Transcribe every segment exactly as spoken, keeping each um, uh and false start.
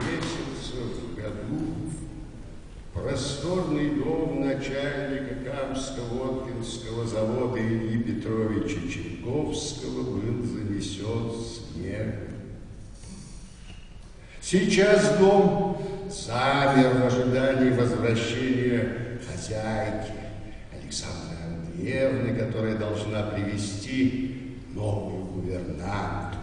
месяцев в году просторный дом начальника Камско-Воткинского завода Ильи Петровича Чайковского был занесен снегом. Сейчас дом замер в ожидании возвращения хозяйки Александры Андреевны, которая должна привести новую гувернантку.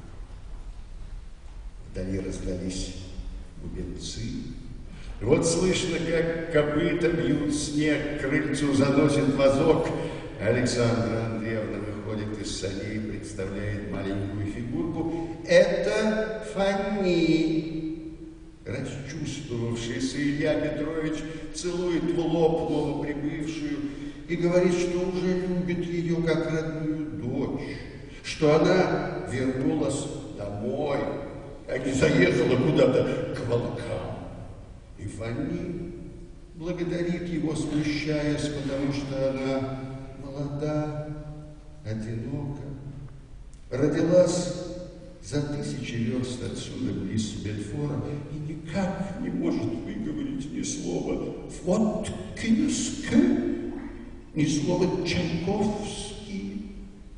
Вдали раздались бубенцы. Вот слышно, как копыта бьют снег, к крыльцу заносит вазок. Александра Андреевна выходит из саней и представляет маленькую фигурку. Это Фани. Расчувствовавшийся Илья Петрович целует в лоб новоприбывшую и говорит, что уже любит ее как родную дочь, что она вернулась домой, а не заехала куда-то к волкам. И Фани благодарит его, смущаясь, потому что она молода, одинока, родилась за тысячи верст отсюда, близ Бельфора, и никак не может выговорить ни слова «Воткинск», ни слова «Чайковский».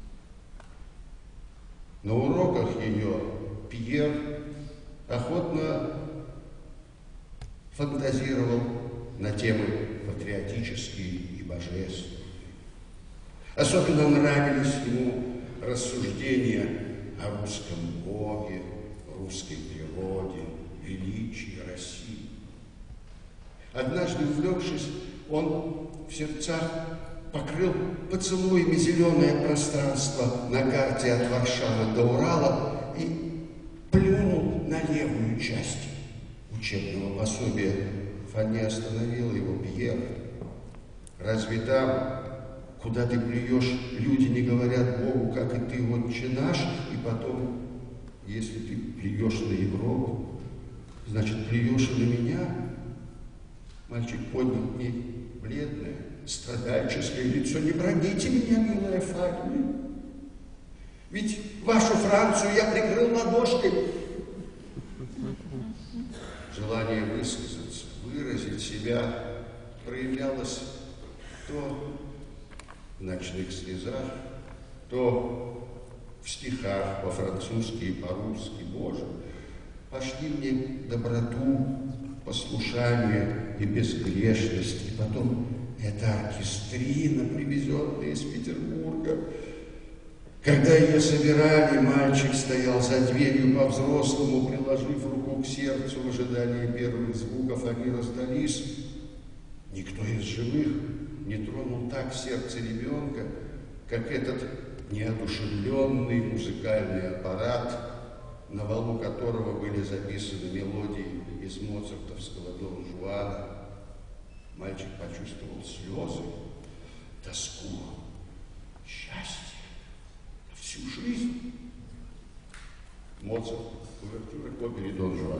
На уроках ее Пьер охотно фантазировал на темы патриотические и божественные. Особенно нравились ему рассуждения о русском Боге, русской природе, величии России. Однажды, увлекшись, он в сердцах покрыл поцелуями зеленое пространство на карте от Варшавы до Урала и плюнул на левую часть учебного пособия. Фани остановил его. Пьер, разве там, куда ты плюешь, люди не говорят Богу, как и ты, отче наш? И потом, если ты плюешь на Европу, значит, плюешь и на меня? Мальчик поднял к ней бледное, страдальческое лицо. Не броните меня, милая Фани. Ведь вашу Францию я прикрыл ладошкой. Желание высказаться, выразить себя проявлялось то в ночных слезах, то в стихах по-французски и по-русски. Боже, пошли мне доброту, послушание и безгрешность. И потом эта оркестрина, привезенная из Петербурга. Когда ее собирали, мальчик стоял за дверью по-взрослому, приложив руку к сердцу в ожидании первых звуков. Они раздались. Никто из живых не тронул так сердце ребенка, как этот неодушевленный музыкальный аппарат, на валу которого были записаны мелодии из моцартовского Дон Жуана. Мальчик почувствовал слезы, тоску, счастье на всю жизнь. Моцарт, увертюра к опере Дон Жуан.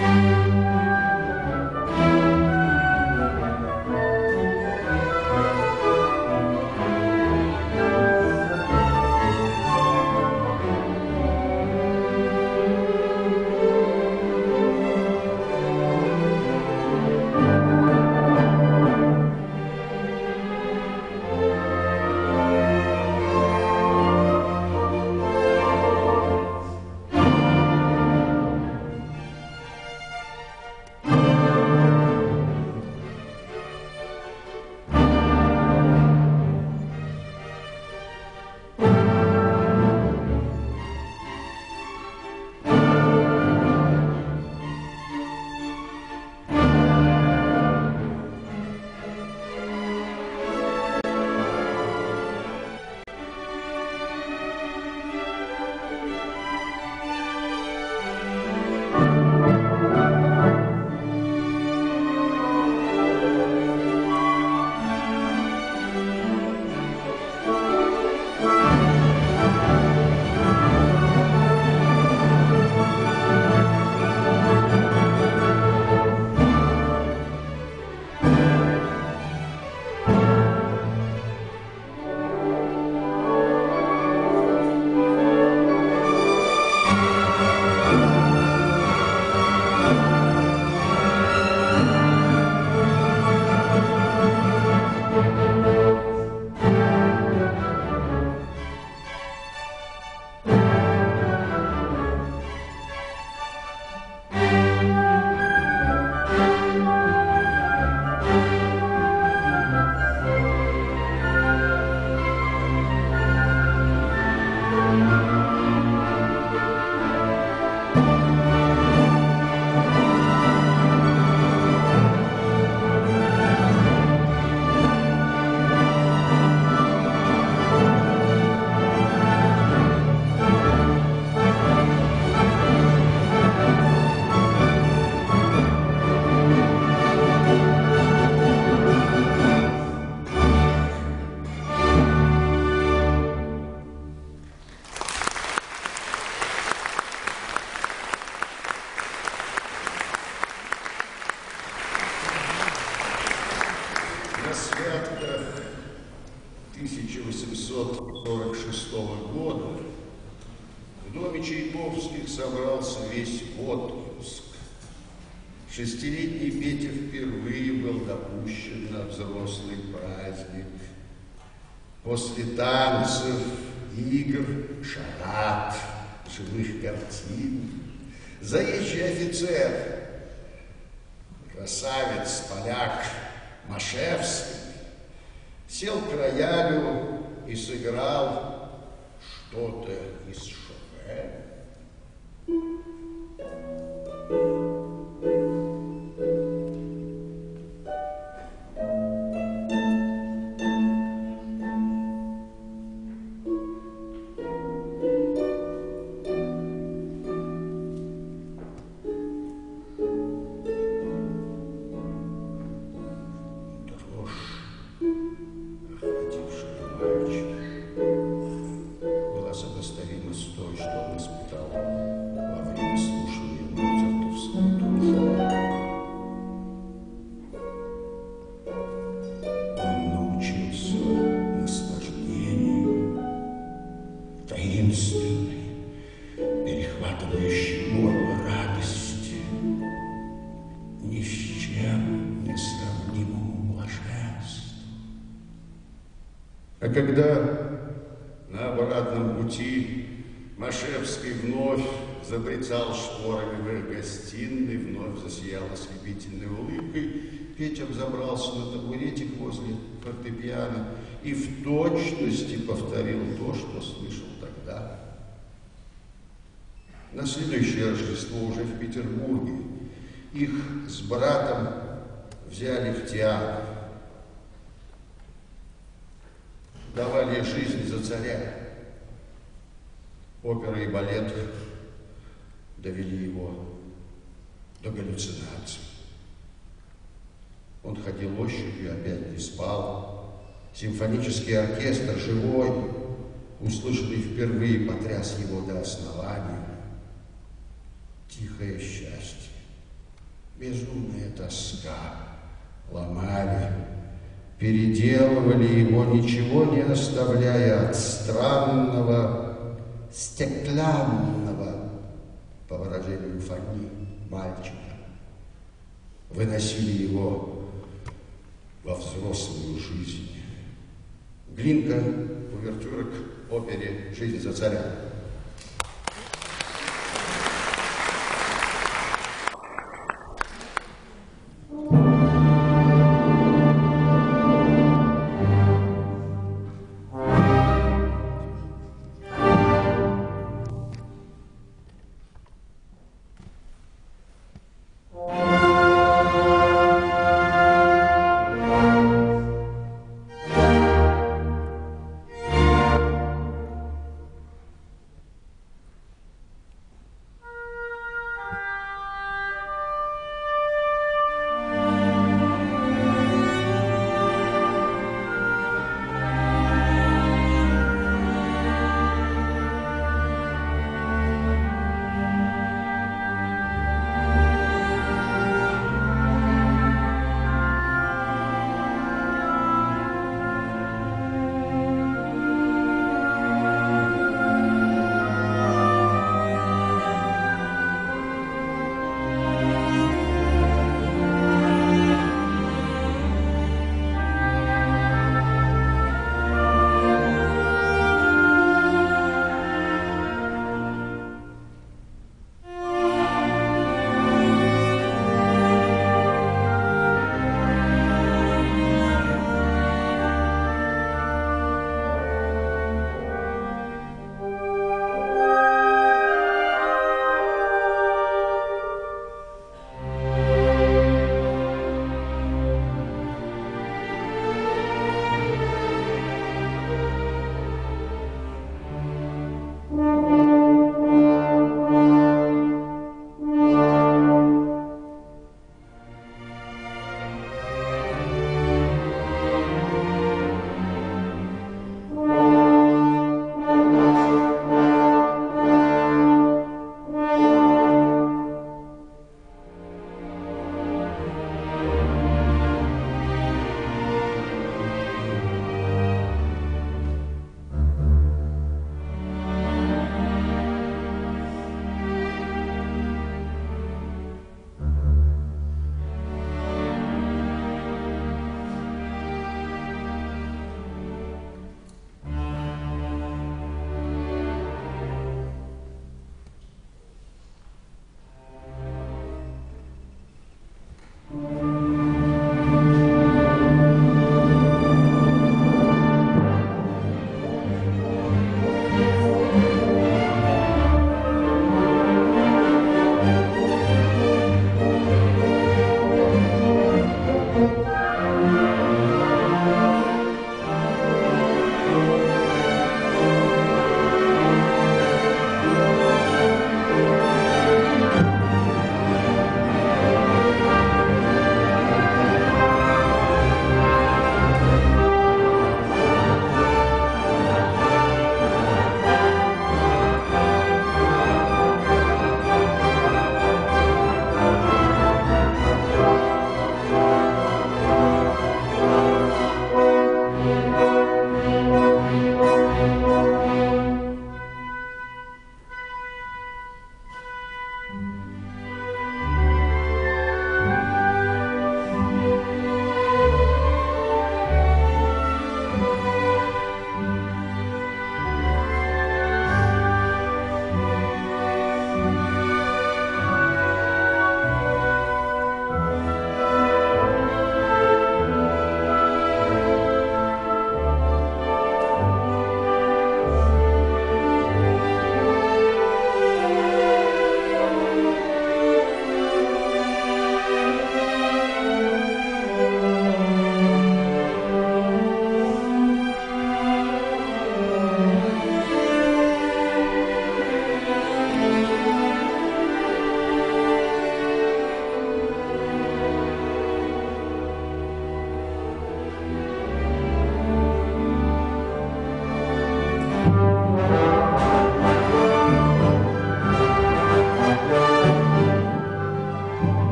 тысяча восемьсот сорок шестого года в доме Чайковских собрался весь отпуск. Шестилетний Петя впервые был допущен на взрослый праздник. После танцев, игр, шарад, живых картин, заезжий офицер, красавец, поляк Машевский, сел к роялю и сыграл что-то из Шопена. Перехватывающий горло радости, ни с чем не сравнимому блаженству. А когда на обратном пути Машевский вновь забрецал шпорами в их гостиной, вновь засиял ослепительной улыбкой, Петя взобрался на табуретик возле фортепиано и в точности повторил то, что слышал тогда. На следующее Рождество уже в Петербурге их с братом взяли в театр. Давали жизнь за царя. Опера и балет довели его до галлюцинаций. Он ходил ощупью, опять не спал. Симфонический оркестр, живой, услышанный впервые, потряс его до основания. Тихое счастье, безумная тоска. Ломали, переделывали его, ничего не оставляя от странного, стеклянного, по выражению Фани, мальчика. Выносили его во взрослую жизнь. Глинка, увертюра к опере «Жизнь за царя».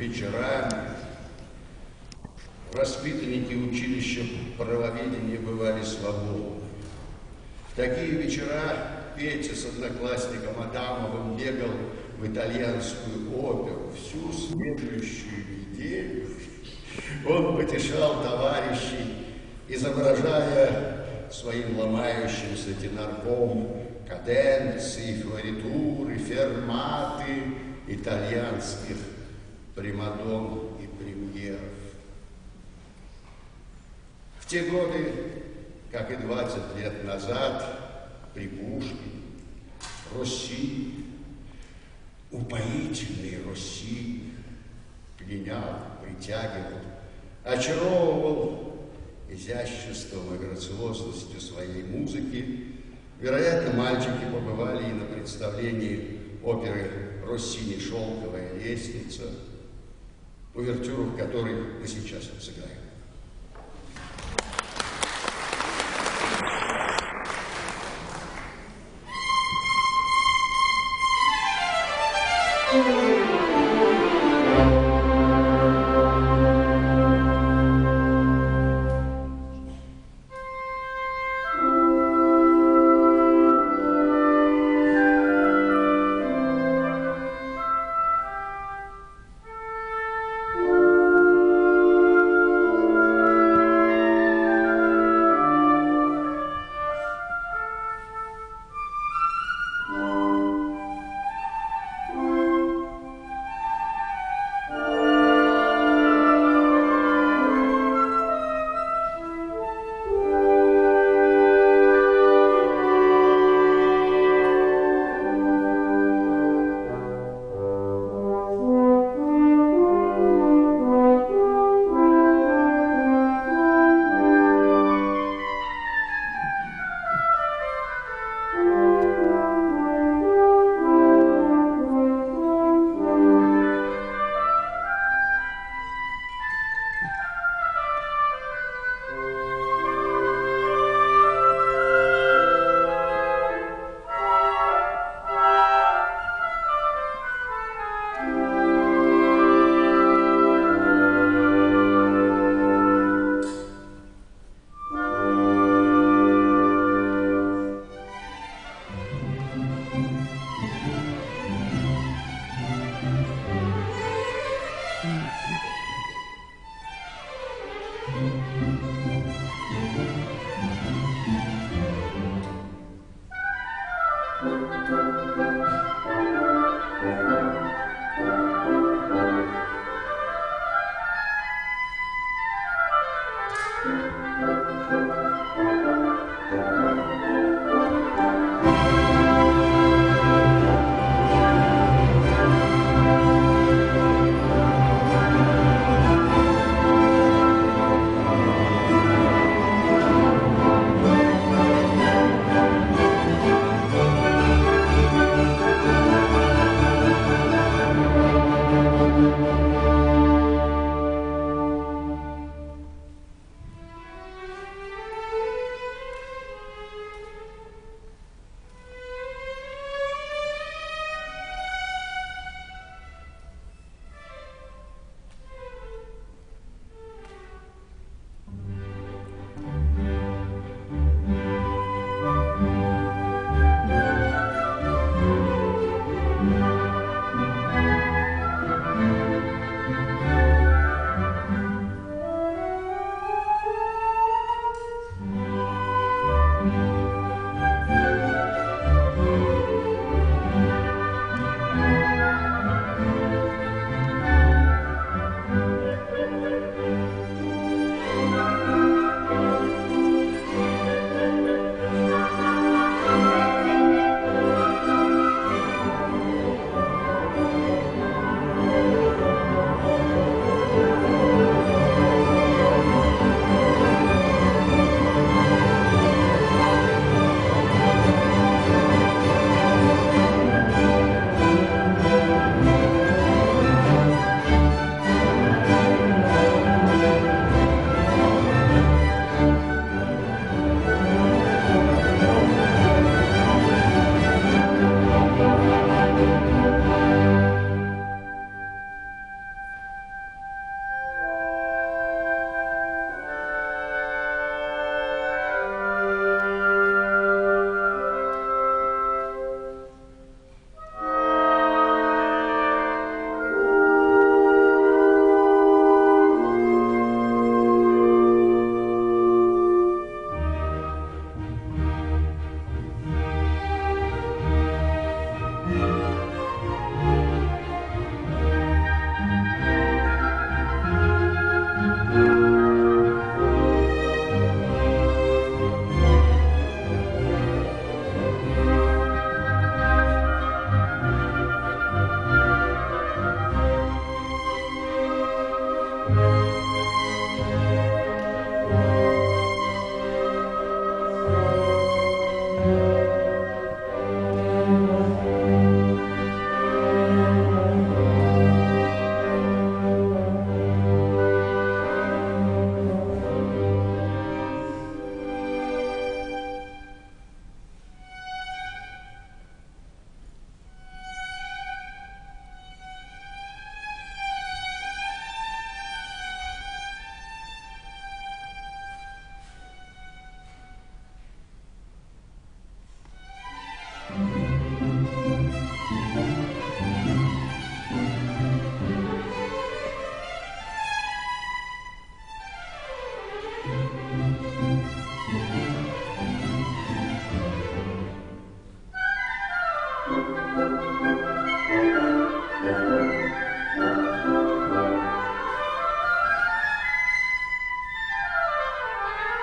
вечерами воспитанники училища правоведения бывали свободны. В такие вечера Петя с одноклассником Адамовым бегал в итальянскую оперу. Всю следующую неделю он потешал товарищей, изображая своим ломающимся тенорком каденции, флоритуры, ферматы итальянских примадонн и премьеров. В те годы, как и двадцать лет назад, при Пушкине, Россини, упоительный Россини, пленял, притягивал, очаровывал изяществом и грациозностью своей музыки. Вероятно, мальчики побывали и на представлении оперы Россини «Шелковая лестница», увертюру в которой мы сейчас сыграем.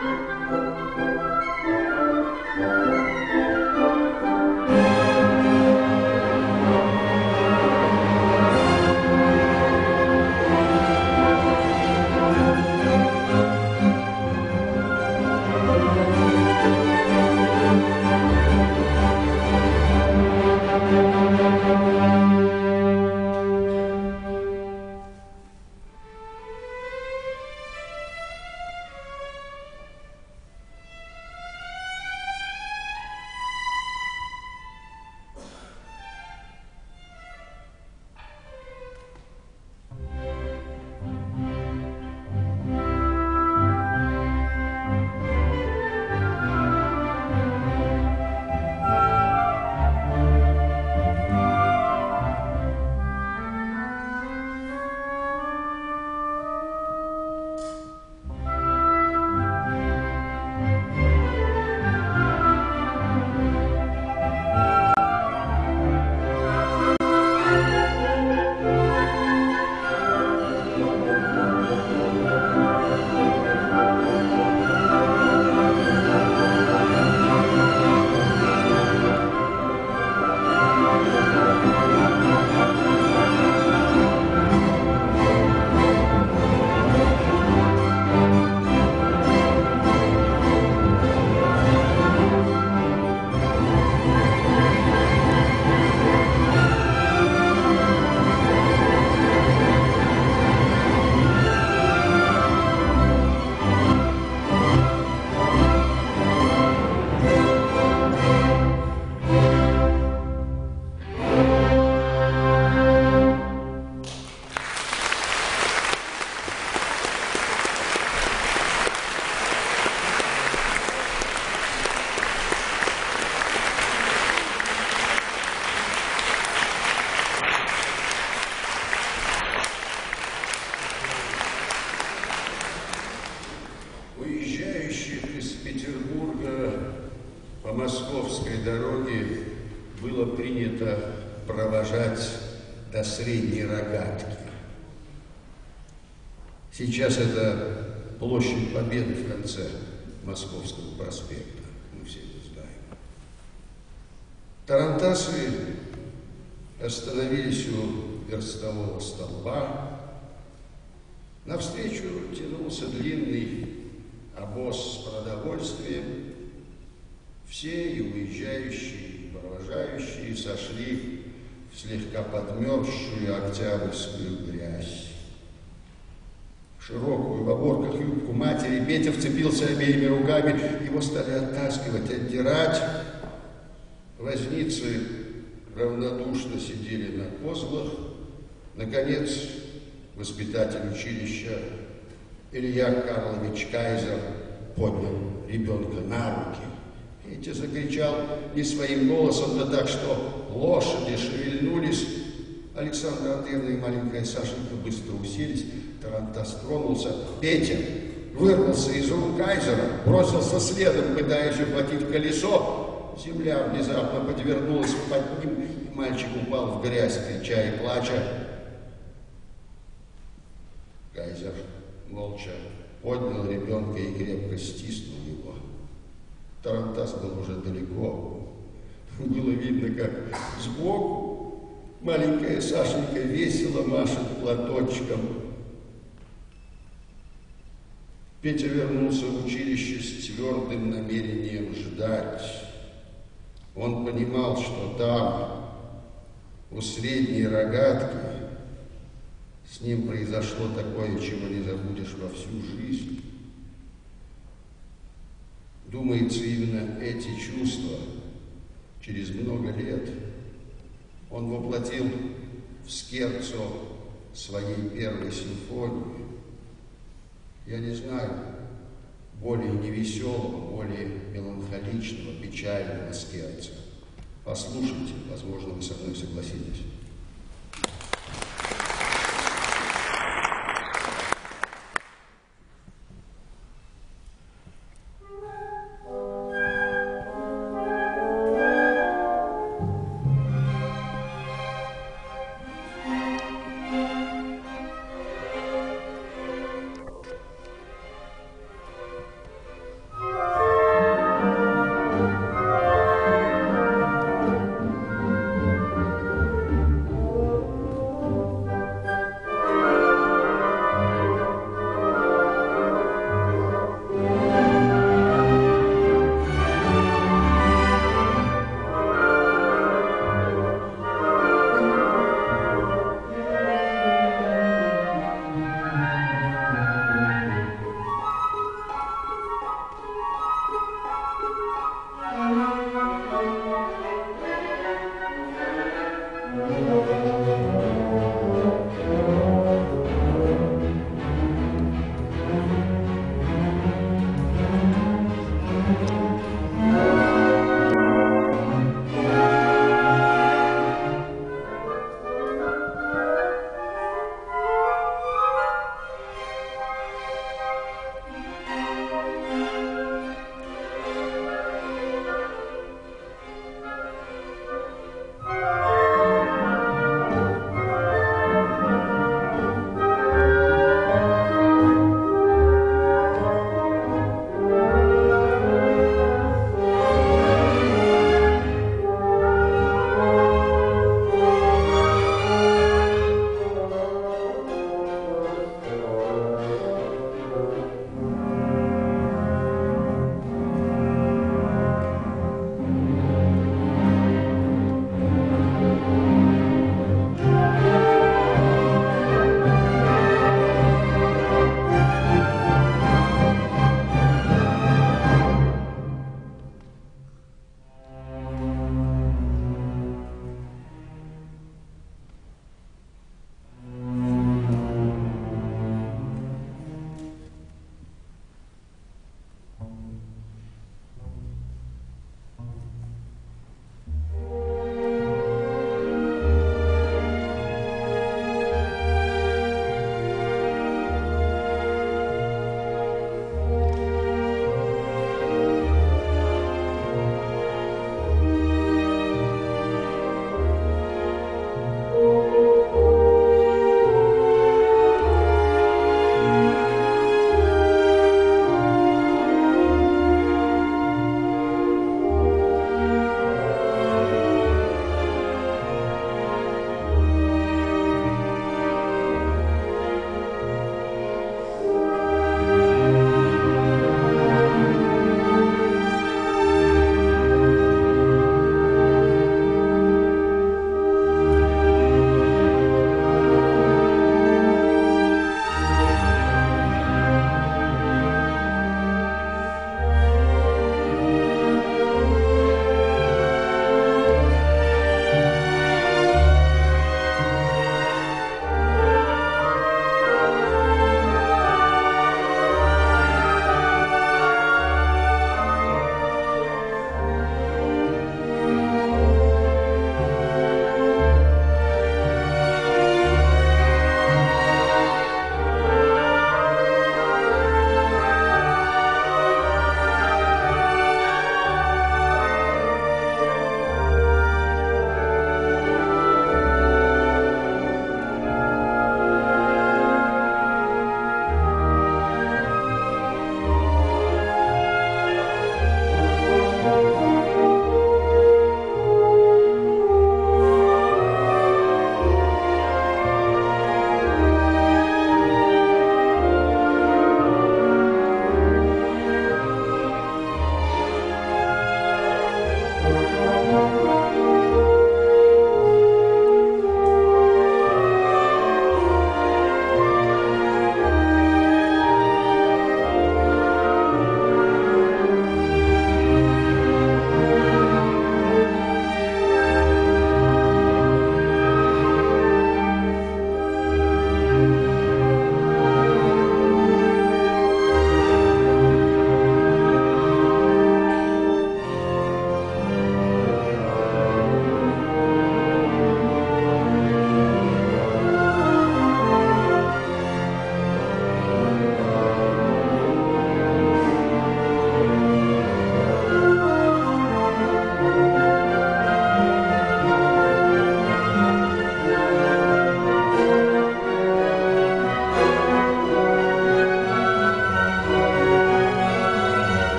До Средней Рогатки. Сейчас это площадь Победы в конце Московского проспекта. Мы все это знаем. Тарантасы остановились у верстового столба. Навстречу тянулся длинный обоз с продовольствием. Все, и уезжающие, и провожающие, сошли в слегка подмерзшую октябрьскую грязь. В широкую в оборках юбку матери Петя вцепился обеими руками. Его стали оттаскивать, отдирать. Возницы равнодушно сидели на козлах. Наконец, воспитатель училища Илья Карлович Кайзер поднял ребенка на руки. Петя закричал не своим голосом, да так, что лошади шевельнулись. Александра Андреевна и маленькая Сашенька быстро уселись. Тарантас тронулся. Петя вырвался из рук Кайзера, бросился следом, пытаясь ухватить колесо. Земля внезапно подвернулась под ним, и мальчик упал в грязь, крича и плача. Кайзер молча поднял ребенка и крепко стиснул его. Тарантас был уже далеко. Было видно, как сбоку маленькая Сашенька весело машет платочком. Петя вернулся в училище с твердым намерением ждать. Он понимал, что там, у Средней Рогатки, с ним произошло такое, чего не забудешь во всю жизнь. Думается, именно эти чувства через много лет он воплотил в скерцо своей первой симфонии. Я не знаю более невеселого, более меланхоличного, печального скерцо. Послушайте, возможно, вы со мной согласитесь.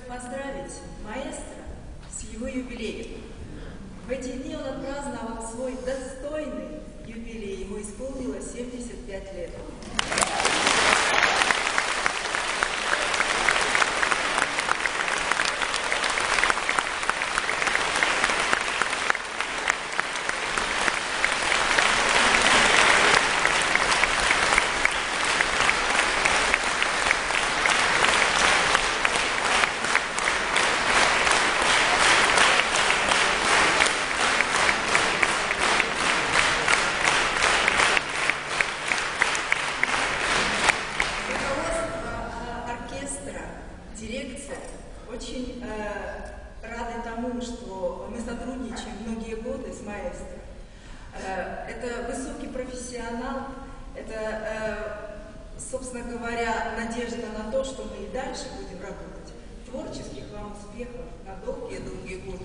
поздравить маэстро с его юбилеем. В эти дни он отпраздновал свой достойный юбилей. Ему исполнилось семьдесят пять лет. Дирекция очень э, рады тому, что мы сотрудничаем многие годы с маэстро. Э, это высокий профессионал, это, э, собственно говоря, надежда на то, что мы и дальше будем работать. Творческих вам успехов на долгие-долгие годы.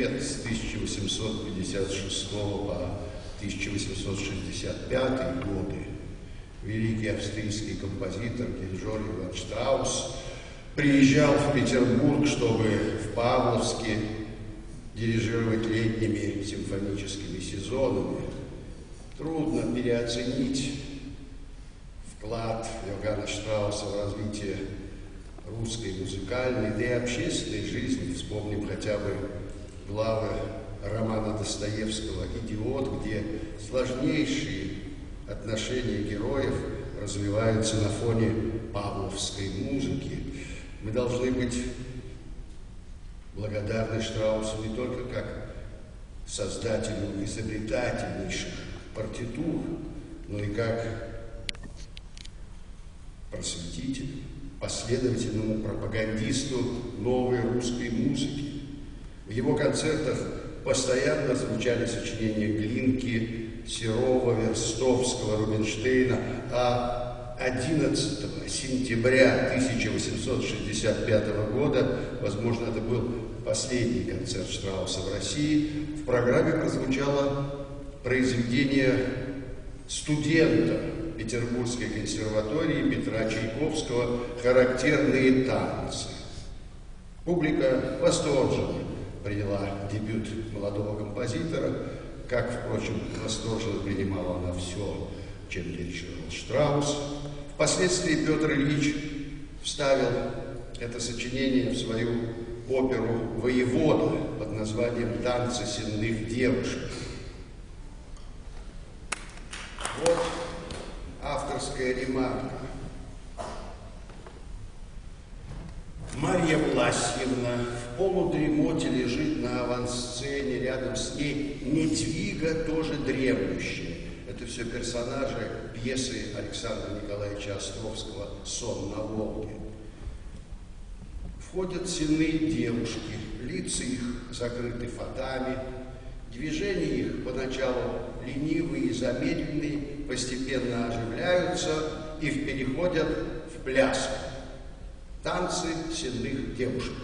лет, с тысяча восемьсот пятьдесят шестого по тысяча восемьсот шестьдесят пятый годы, великий австрийский композитор Генрих Иоганн Штраус приезжал в Петербург, чтобы в Павловске дирижировать летними симфоническими сезонами. Трудно переоценить вклад Иоганна Штрауса в развитие русской музыкальной, да и общественной жизни. Вспомним хотя бы главы романа Достоевского «Идиот», где сложнейшие отношения героев развиваются на фоне павловской музыки. Мы должны быть благодарны Штраусу не только как создателю изобретательнейших партитур, но и как просветителю, последовательному пропагандисту новой русской музыки. В его концертах постоянно звучали сочинения Глинки, Серова, Верстовского, Рубинштейна, а одиннадцатого сентября тысяча восемьсот шестьдесят пятого года, возможно, это был последний концерт Штрауса в России, в программе прозвучало произведение студента Петербургской консерватории Петра Чайковского «Характерные танцы». Публика восторженно приняла дебют молодого композитора, как, впрочем, восторженно принимала она все, чем дирижировал Штраус. Впоследствии Петр Ильич вставил это сочинение в свою оперу «Воевода» под названием «Танцы сенных девушек». Вот авторская ремарка. Марья Власьевна в полудремоте лежит на авансцене, рядом с ней Недвига, тоже дремлющая. Это все персонажи пьесы Александра Николаевича Островского «Сон на Волге». Входят сенные девушки, лица их закрыты фатами, движения их поначалу ленивые и замедленные, постепенно оживляются и переходят в пляску. Танцы сенных девушек.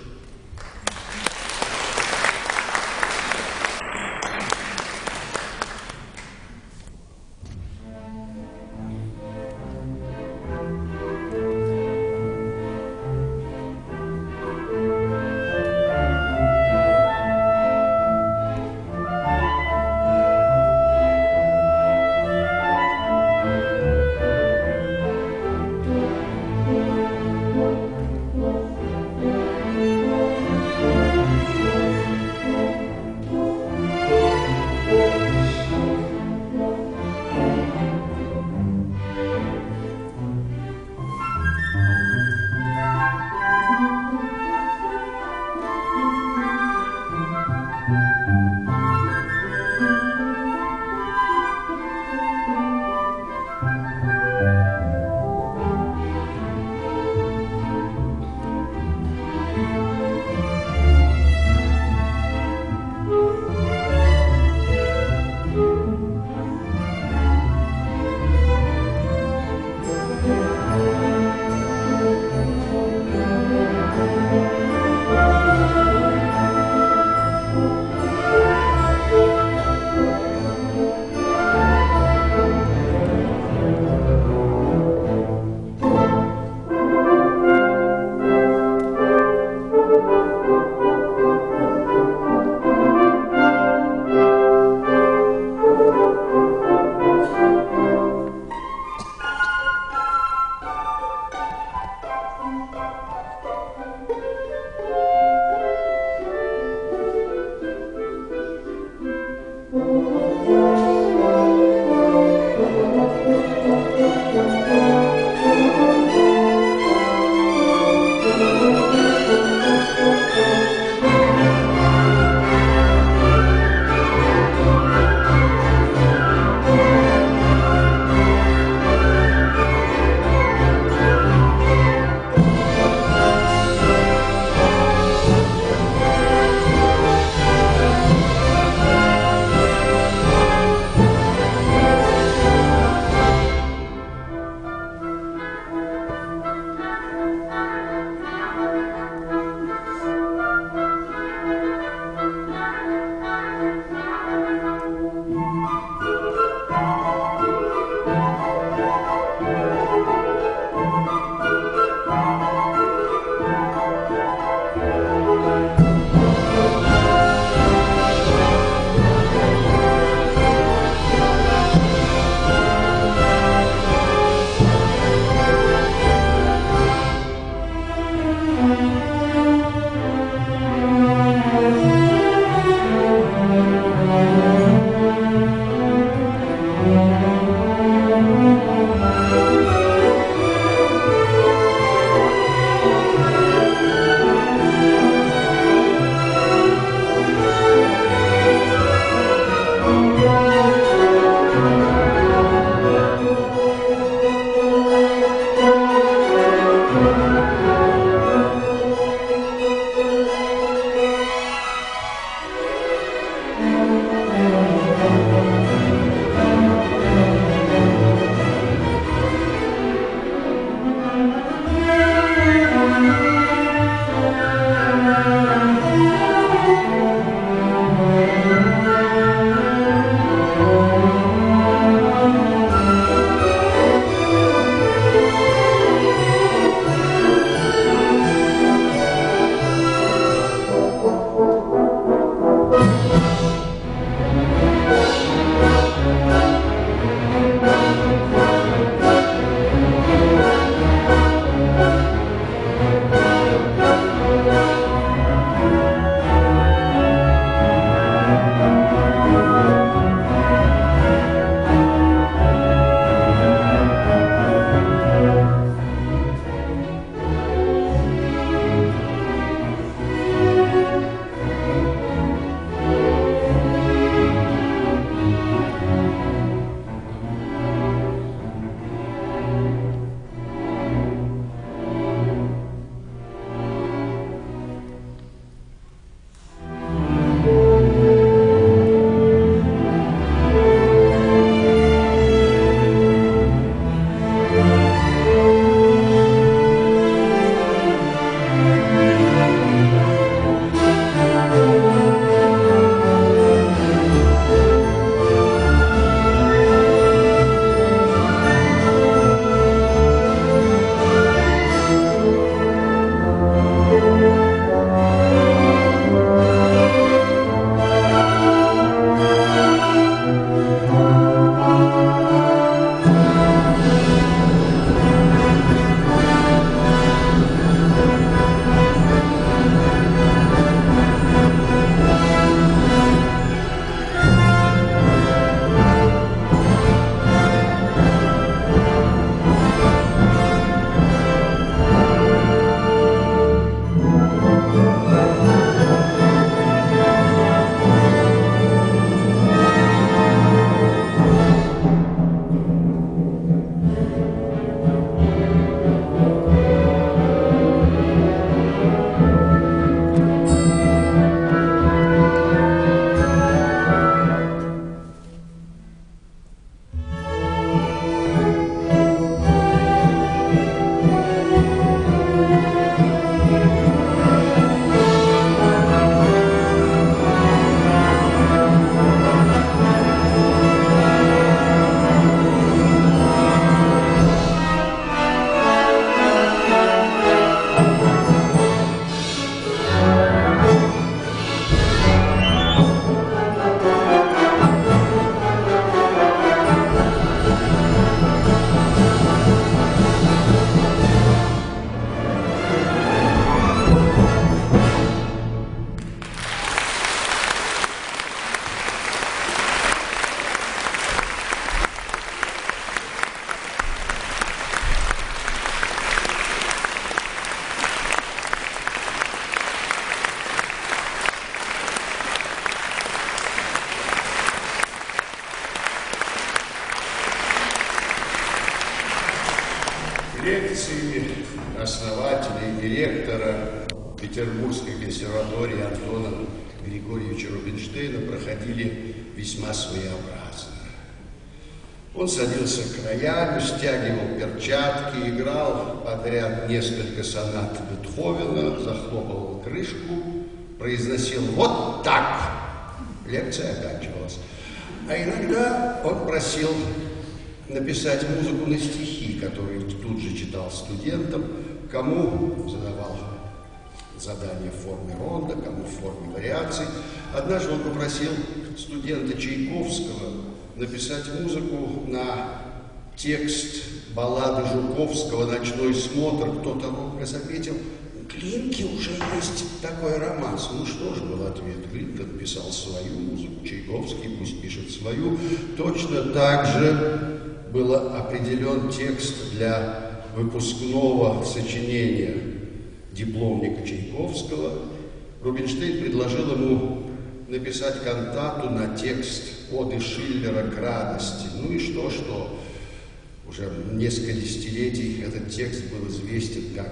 лекции основателя и директора Петербургской консерватории Антона Григорьевича Рубинштейна проходили весьма своеобразно. Он садился к роялю, стягивал перчатки, играл подряд несколько сонат Бетховена, захлопывал крышку, произносил «вот так». Лекция оканчивалась. А иногда он просил написать музыку на стихи, которые тут же читал студентам, кому задавал задание в форме ронда, кому в форме вариаций. Однажды он попросил студента Чайковского написать музыку на текст баллады Жуковского «Ночной смотр». Кто-то робко заметил: Глинке уже есть такой романс. Ну что же был ответ? Глинка писал свою музыку, Чайковский пусть пишет свою. Точно так же был определен текст для выпускного сочинения дипломника Чайковского. Рубинштейн предложил ему написать кантату на текст оды Шиллера к радости. Ну и что, что уже несколько десятилетий этот текст был известен как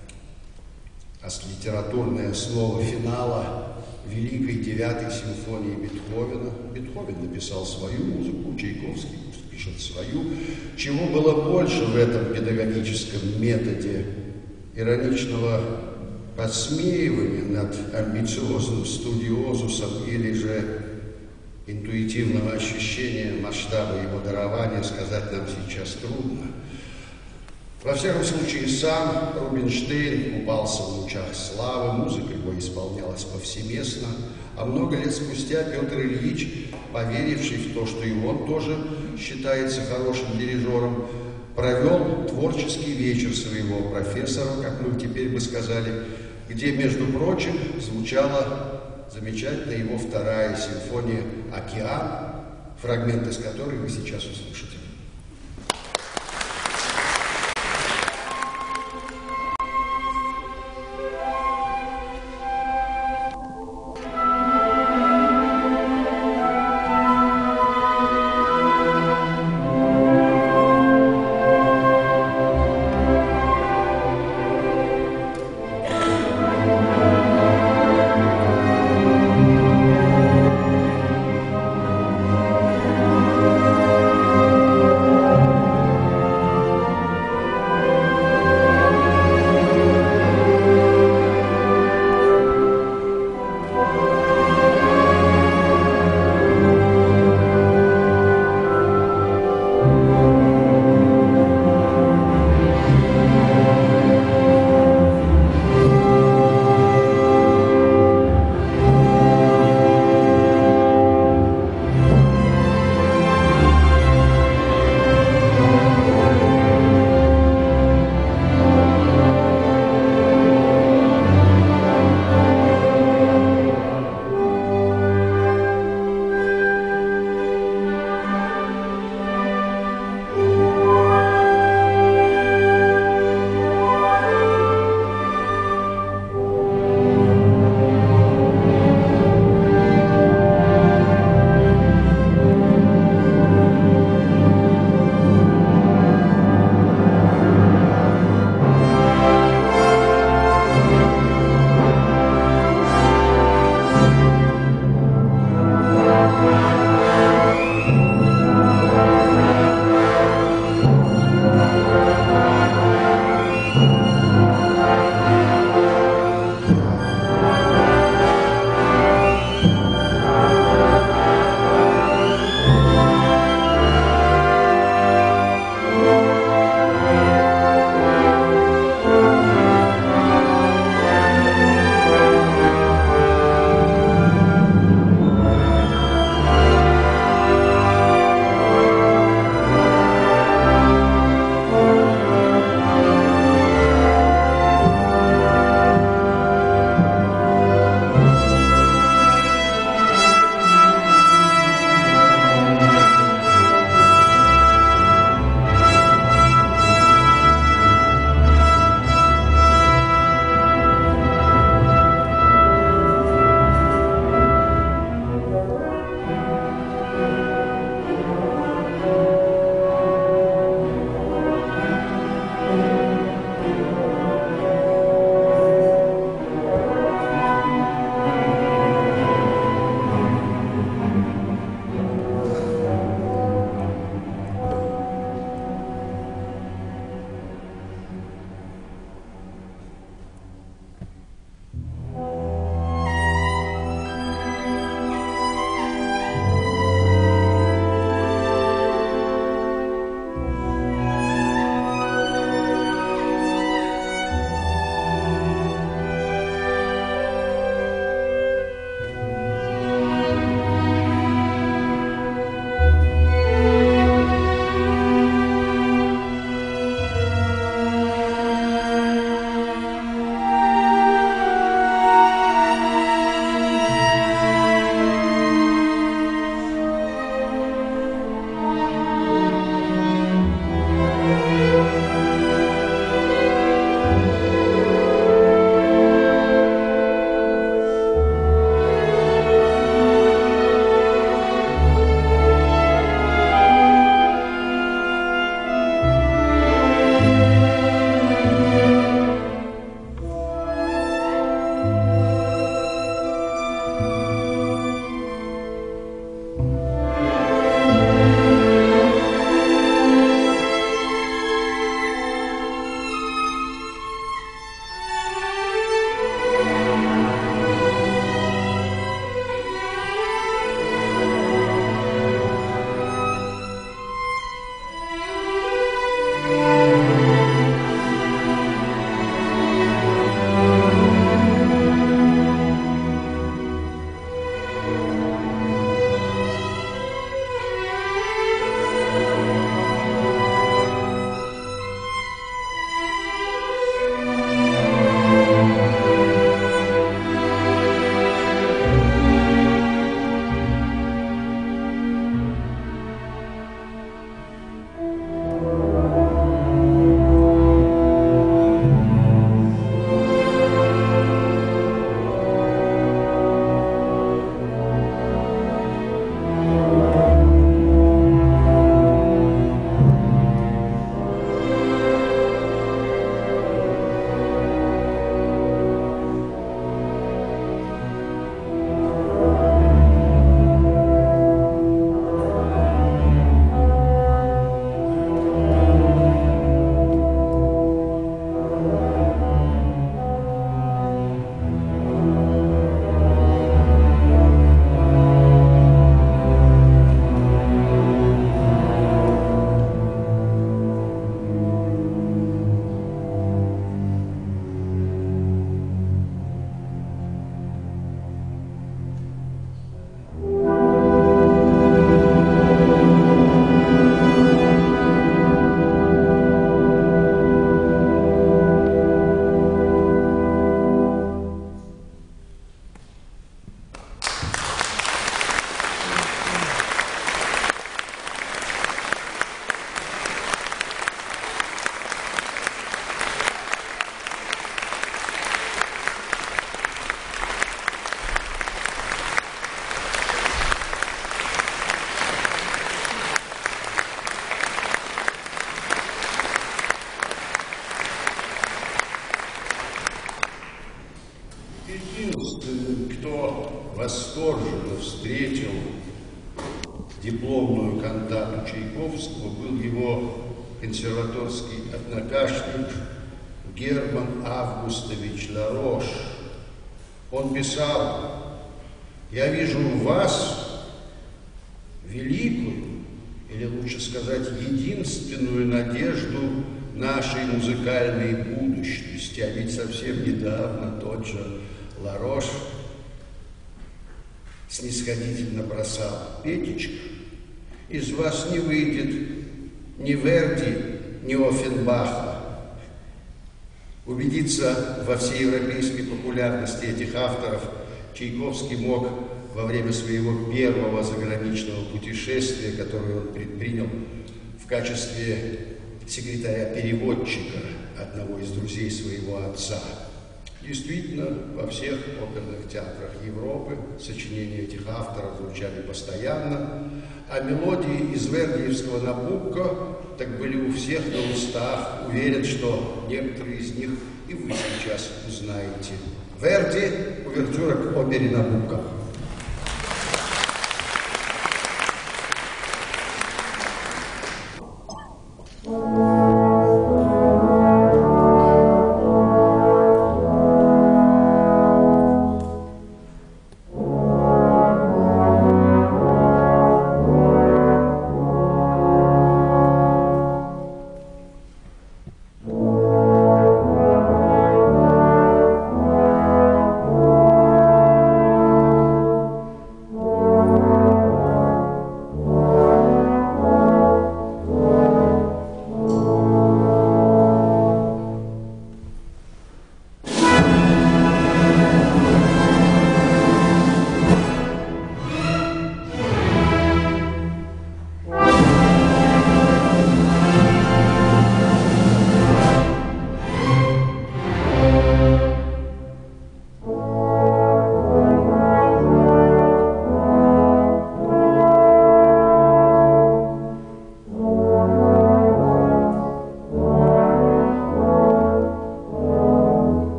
литературная основа финала Великой девятой симфонии Бетховена. Бетховен написал свою музыку, Чайковский пусть пишет свою. Чего было больше в этом педагогическом методе ироничного подсмеивания над амбициозным студиозусом или же интуитивного ощущения масштаба его дарования, сказать нам сейчас трудно. Во всяком случае, сам Рубинштейн купался в лучах славы, музыка его исполнялась повсеместно, а много лет спустя Петр Ильич, поверивший в то, что и он тоже считается хорошим дирижером, провел творческий вечер своего профессора, как мы теперь бы сказали, где, между прочим, звучала замечательная его вторая симфония «Океан», фрагмент из которой вы сейчас услышите. Thank you. дипломную кантату Чайковского был его консерваторский однокашник Герман Августович Ларош. Он писал: «Я вижу в вас великую, или лучше сказать, единственную надежду нашей музыкальной будущности». А ведь совсем недавно тот же Ларош снисходительно бросал: «Петечка, из вас не выйдет ни Верди, ни Оффенбаха». Убедиться во всеевропейской популярности этих авторов Чайковский мог во время своего первого заграничного путешествия, которое он предпринял в качестве секретаря-переводчика одного из друзей своего отца. Действительно, во всех оперных театрах Европы сочинения этих авторов звучали постоянно, а мелодии из вердиевского «Набукко» так были у всех на устах. Уверен, что некоторые из них и вы сейчас узнаете. Верди, увертюра к опере «Набукко».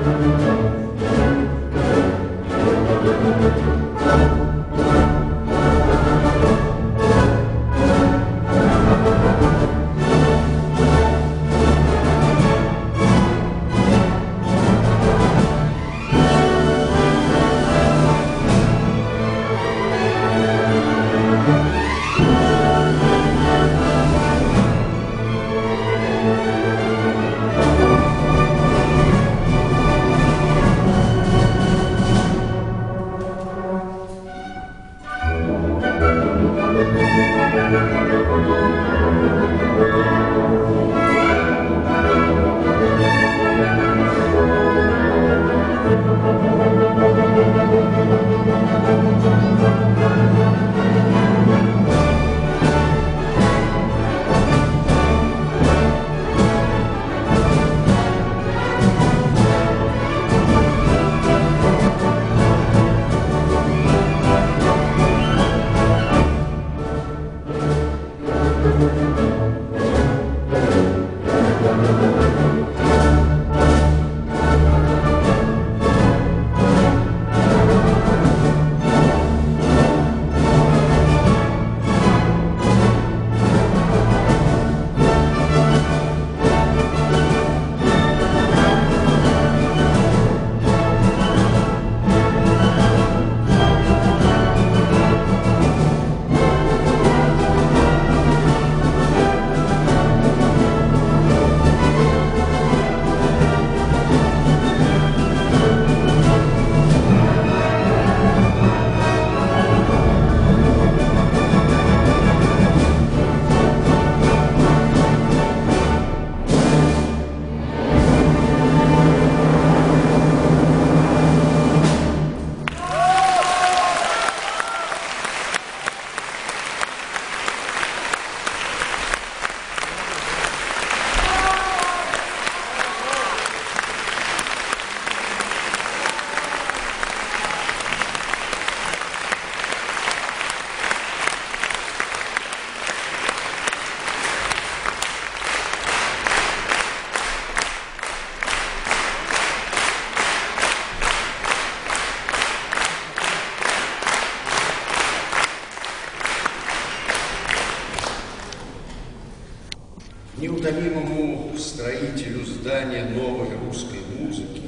Неутомимому строителю здания новой русской музыки,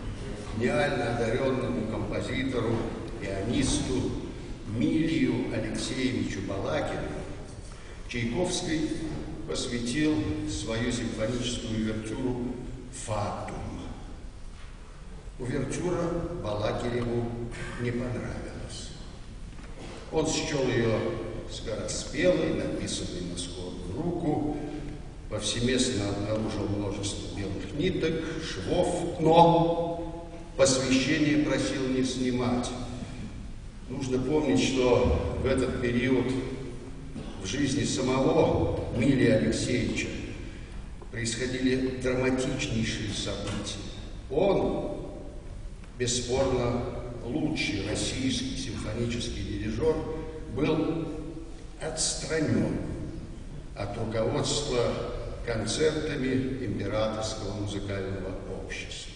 гениально одаренному композитору, пианисту Милию Алексеевичу Балакину Чайковский посвятил свою симфоническую увертюру «Фатум». Увертюра Балакиреву не понравилась. Он счел ее скороспелой, написанной на скорую руку, повсеместно обнаружил множество белых ниток, швов, но посвящение просил не снимать. Нужно помнить, что в этот период в жизни самого Милия Алексеевича происходили драматичнейшие события. Он, бесспорно, лучший российский симфонический дирижер, был отстранен от руководства концертами Императорского музыкального общества.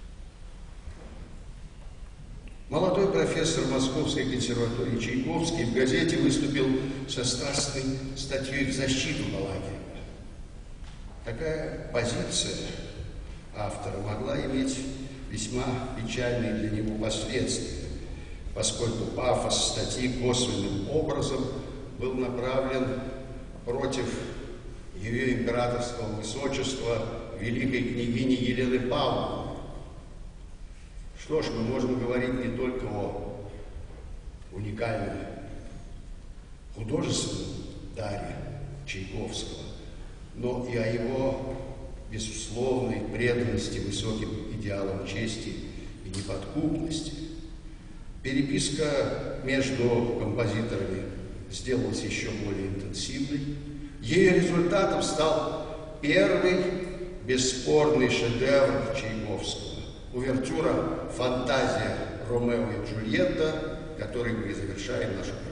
Молодой профессор Московской консерватории Чайковский в газете выступил со страстной статьей в защиту Балакирева. Такая позиция автора могла иметь весьма печальные для него последствия, поскольку пафос статьи косвенным образом был направлен против ее императорского высочества великой княгини Елены Павловны. Что ж, мы можем говорить не только о уникальном художественном даре Чайковского, но и о его безусловной преданности высоким идеалам чести и неподкупности. Переписка между композиторами сделалась еще более интенсивной. Ее результатом стал первый бесспорный шедевр Чайковского – увертюра «Фантазия Ромео и Джульетта», который мы завершаем нашу